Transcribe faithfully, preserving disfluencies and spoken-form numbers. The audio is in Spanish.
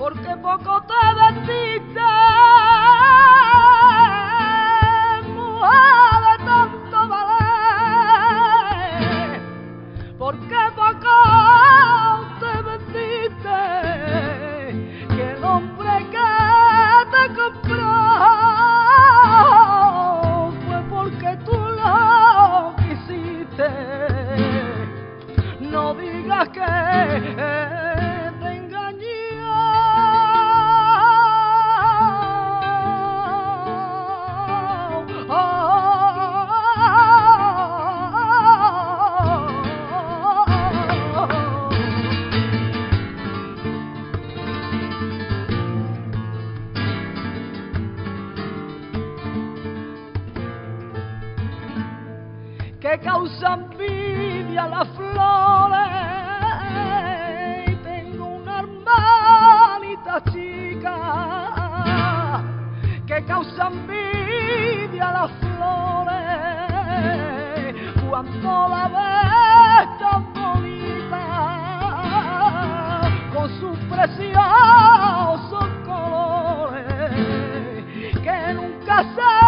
porque poco te vendiste, mujer de tanto valer, porque poco te vendiste, que el hombre que te compró fue porque tú lo quisiste. No digas que te engañé. Que causa envidia las flores, y tengo una hermanita chica que causa envidia las flores cuando la ves tan bonita con sus preciosos colores que nunca se